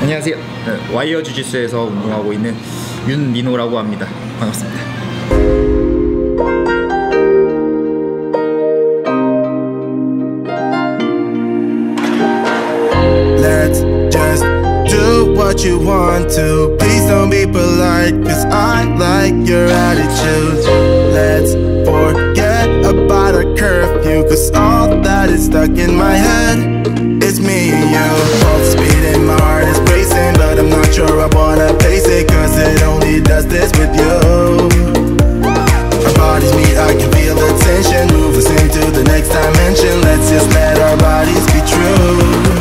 안녕하세요. 와이어 주짓수에서 운동하고 있는 윤민호라고 합니다. 반갑습니다. Let's just do what you want to. Please don't be polite, cause I like your attitude. Let's forget about a curfew, cause all that is stuck in my head is me and you. Both speeding, my heart is racing, but I'm not sure I wanna face it, cause it only does this with you. Our bodies meet, I can feel the tension, move us into the next dimension. Let's just let our bodies be true.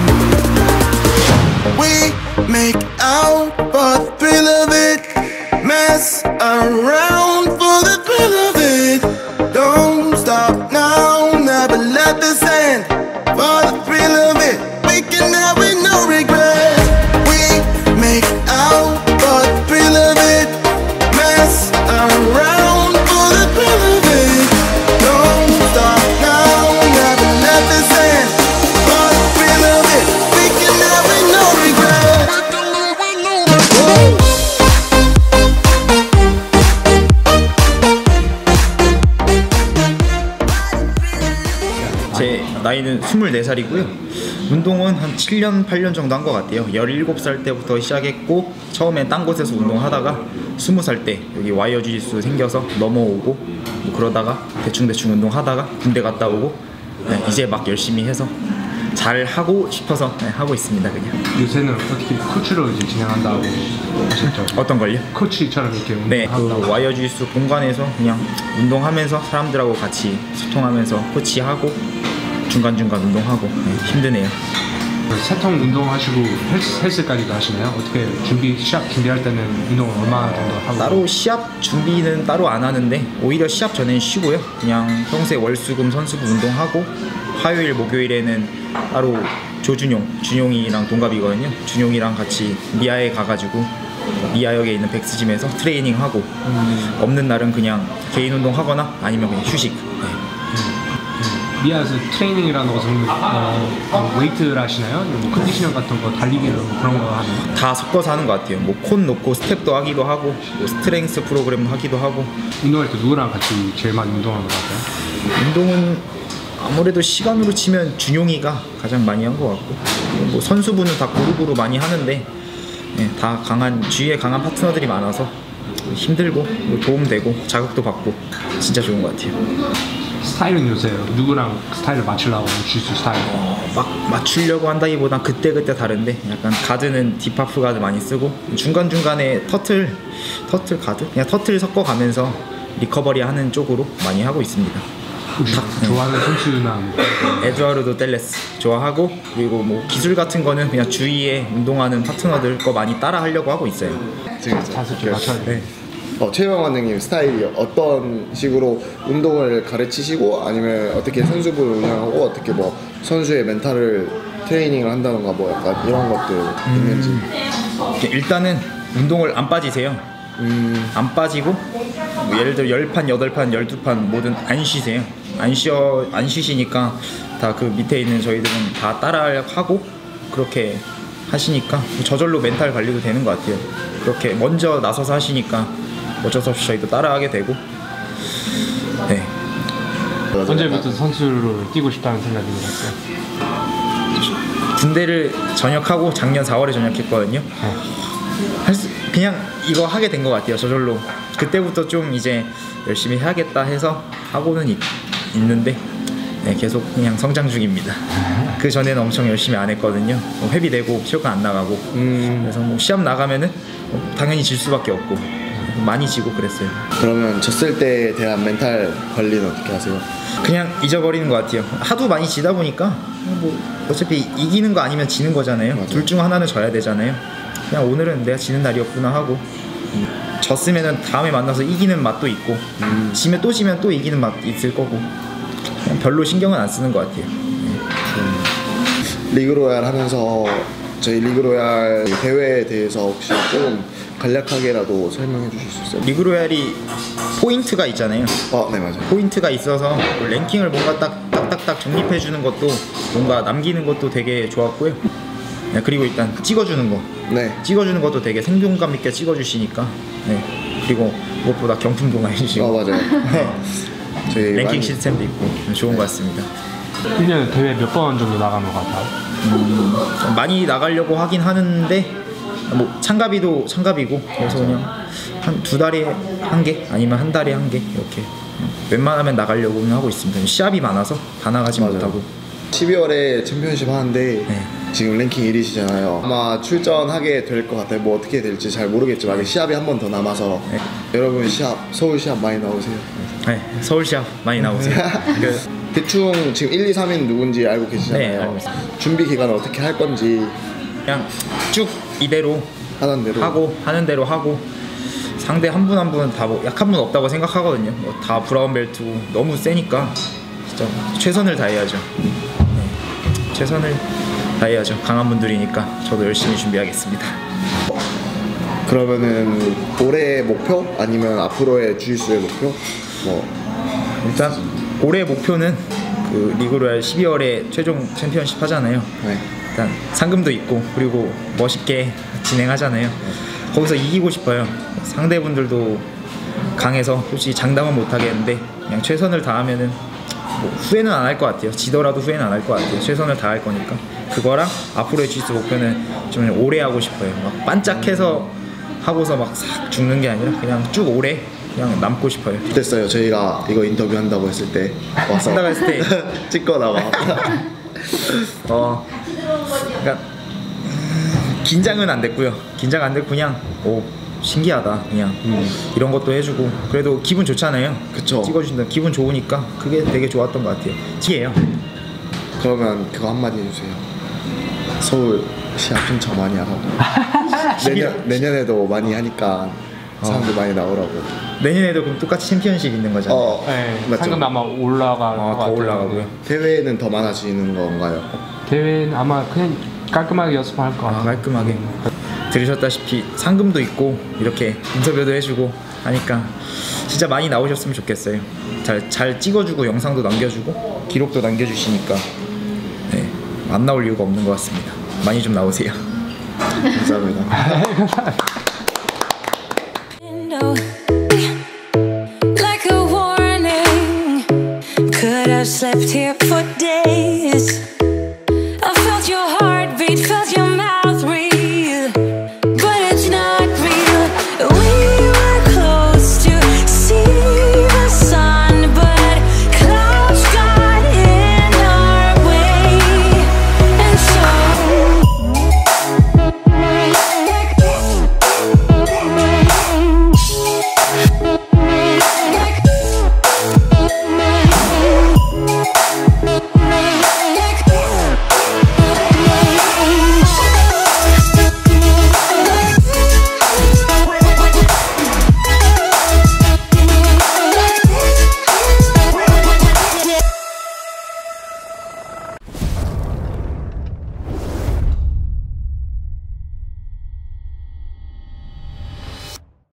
We make out for the thrill of it, mess around for the thrill of it. Don't stop now, never let this end. For the thrill of it, we can have it, no regret. We make out for the thrill of it, mess around for the thrill of it. Don't stop now, never let this end. For the thrill of it, we can have it, no regret. 제 나이는 24살이고요. 운동은 한 7년, 8년 정도 한 것 같아요. 17살 때부터 시작했고 처음엔 딴 곳에서 운동하다가 20살 때 여기 와이어 주짓수 생겨서 넘어오고 뭐 그러다가 대충 운동하다가 군대 갔다 오고 이제 막 열심히 해서 잘 하고 싶어서 하고 있습니다. 그냥. 요새는 어떻게 코치로 이제 진행한다고 하셨죠? 어떤 걸요? 코치처럼 이렇게 네, 운동한다고. 그 와이어 주짓수 공간에서 그냥 운동하면서 사람들하고 같이 소통하면서 코치하고 중간중간 운동하고 힘드네요. 세통 운동하시고 헬스까지도 하시나요? 어떻게 시합 준비할 때는 운동을 얼마나 정도 하고? 따로 시합 준비는 따로 안 하는데 오히려 시합 전에는 쉬고요. 그냥 평소에 월수금 선수부 운동하고 화요일 목요일에는 따로 준용이랑 동갑이거든요. 준용이랑 같이 미아에 가가지고 미아역에 있는 백스짐에서 트레이닝하고 없는 날은 그냥 개인 운동하거나 아니면 그냥 휴식. 미아에서 트레이닝이라는 것은 웨이트를 하시나요? 뭐 컨디셔닝 같은 거, 달리기 뭐 그런 거 하나요? 다 섞어서 하는 것 같아요. 뭐 콘 놓고 스텝도 하기도 하고 뭐 스트렝스 프로그램 하기도 하고. 운동할 때 누구랑 같이 제일 많이 운동하는 것 같아요? 운동은 아무래도 시간으로 치면 준용이가 가장 많이 한 것 같고 뭐 선수분은 다 고루고루 많이 하는데 다 주위에 강한 파트너들이 많아서 힘들고 뭐 도움되고 자극도 받고 진짜 좋은 것 같아요. 스타일은 요새 누구랑 스타일을 맞추려고 주짓수 스타일? 막 맞추려고 한다기보단 그때그때 다른데 약간 가드는 딥하프 가드 많이 쓰고 중간중간에 터틀 가드? 그냥 터틀 섞어가면서 리커버리 하는 쪽으로 많이 하고 있습니다. 좋아하는 선수나 에드와르도 텔레스 좋아하고 그리고 뭐 기술 같은 거는 그냥 주위에 운동하는 파트너들 거 많이 따라 하려고 하고 있어요. 자세 좀 맞춰야 돼. 최영 원장님 스타일이 어떤 식으로 운동을 가르치시고 아니면 어떻게 선수부를 운영하고 어떻게 뭐 선수의 멘탈을 트레이닝을 한다던가 뭐 약간 이런 것들 있는지. 일단은 운동을 안 빠지세요. 안 빠지고 뭐 예를 들어 10판, 8판, 12판 뭐든 안 쉬세요. 안 쉬시니까 다 그 밑에 있는 저희들은 다 따라하고 그렇게 하시니까 저절로 멘탈 관리도 되는 것 같아요. 그렇게 먼저 나서서 하시니까 어쩔 수 없이 저희도 따라하게 되고. 네. 언제부터 선수로 뛰고 싶다는 생각이 들었어요? 군대를 전역하고 작년 4월에 전역했거든요. 그냥 이거 하게 된 것 같아요. 저절로. 그때부터 좀 이제 열심히 해야겠다 해서 하고는 있는데 계속 그냥 성장 중입니다. 그 전에는 엄청 열심히 안 했거든요. 회비내고 체육관 안 나가고. 그래서 뭐 시합 나가면은 당연히 질 수밖에 없고 많이 지고 그랬어요. 그러면 졌을 때에 대한 멘탈 관리는 어떻게 하세요? 그냥 잊어버리는 것 같아요. 하도 많이 지다 보니까 뭐 어차피 이기는 거 아니면 지는 거잖아요. 맞아요. 둘 중 하나는 져야 되잖아요. 그냥 오늘은 내가 지는 날이었구나 하고 졌으면은 다음에 만나서 이기는 맛도 있고 지면 또 이기는 맛 있을 거고 그냥 별로 신경은 안 쓰는 것 같아요. 리그로얄 하면서 저희 리그로얄 대회에 대해서 혹시 좀 간략하게라도 설명해 주실 수 있어요? 리그로얄이 포인트가 있잖아요. 네 맞아요. 포인트가 있어서 랭킹을 뭔가 딱딱딱 정립해 주는 것도 뭔가 남기는 것도 되게 좋았고요. 네, 그리고 일단 찍어주는 거. 네. 찍어주는 것도 되게 생동감 있게 찍어주시니까. 네. 그리고 무엇보다 경품도 많이 주시고 맞아요. 저희 랭킹 많이- 시스템도 있고 좋은 것 같습니다. 1년에 대회 몇 번 정도 나가는 것 같아요? 많이 나가려고 하긴 하는데 뭐 참가비도 참가비고 그래서 그냥 한 2달에 1개 아니면 한 달에 1개 이렇게 웬만하면 나가려고는 하고 있습니다. 시합이 많아서 다 나가지 맞아요. 못하고 12월에 챔피언십 하는데 네. 지금 랭킹 1위시잖아요. 아마 출전하게 될 것 같아요. 뭐 어떻게 될지 잘 모르겠지만 아직 시합이 한 번 더 남아서 네. 여러분 시합 서울 시합 많이 나오세요. 네, 서울 시합 많이 나오세요. 그, 대충 지금 1, 2, 3위는 누군지 알고 계시잖아요. 네, 알고 있습니다. 준비 기간을 어떻게 할 건지 그냥 쭉 이대로 하는 대로 하고 하는 대로 하고 상대 한 분 한 분 다 뭐 약한 분 없다고 생각하거든요. 뭐 다 브라운 벨트고 너무 세니까 진짜 최선을 다해야죠. 네. 최선을 다해야죠. 강한 분들이니까 저도 열심히 준비하겠습니다. 그러면은 올해 목표 아니면 앞으로의 주짓수의 목표 뭐 일단 올해 목표는 그 리그로얄 12월에 최종 챔피언십 하잖아요. 네. 일단 상금도 있고 그리고 멋있게 진행하잖아요. 거기서 이기고 싶어요. 상대분들도 강해서 솔직히 장담은 못 하겠는데 그냥 최선을 다하면은 뭐 후회는 안 할 것 같아요. 지더라도 후회는 안 할 것 같아요. 최선을 다할 거니까. 그거랑 앞으로의 지수 목표는 좀 오래 하고 싶어요. 막 반짝해서 하고서 막 싹 죽는 게 아니라 그냥 쭉 오래 그냥 남고 싶어요. 어땠어요? 저희가 이거 인터뷰 한다고 했을 때 와서 한다고 했을 때 찍고 나와. 그러니까 긴장은 안 됐고요. 긴장 안 됐고 그냥 오 신기하다 그냥 이런 것도 해주고 그래도 기분 좋잖아요. 그쵸. 찍어주신다 기분 좋으니까 그게 되게 좋았던 것 같아요. 티예요. 그러면 그거 한마디 해주세요. 서울 시합 신청 많이 하라고. 내년에도 많이 하니까 사람들 많이 나오라고. 내년에도 그럼 똑같이 챔피언십 있는 거잖아요. 네, 맞죠. 상금 아마 올라갈 것 더 같아요. 올라가고요. 대회는 더 많아지는 건가요? 대회는 아마 그냥 깔끔하게 연습할 것 같아요. 깔끔하게 들으셨다시피 상금도 있고 이렇게 인터뷰도 해주고 하니까 진짜 많이 나오셨으면 좋겠어요. 잘 찍어주고 영상도 남겨주고 기록도 남겨주시니까 네, 안 나올 이유가 없는 것 같습니다. 많이 좀 나오세요. 감사합니다. Like a warning, could have slept here